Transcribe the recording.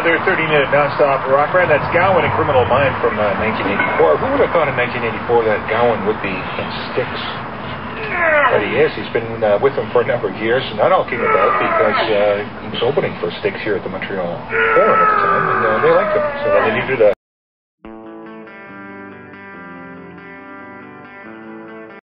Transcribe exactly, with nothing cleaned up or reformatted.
another thirty-minute nonstop rock ride. That's Gowan and Criminal Mind from uh, nineteen eighty-four. Who would have thought in nineteen eighty-four that Gowan would be in Styx? But he is. He's been uh, with them for a number of years, and that all came about because uh, he was opening for Styx here at the Montreal Forum at the time, and uh, they liked him, so they needed a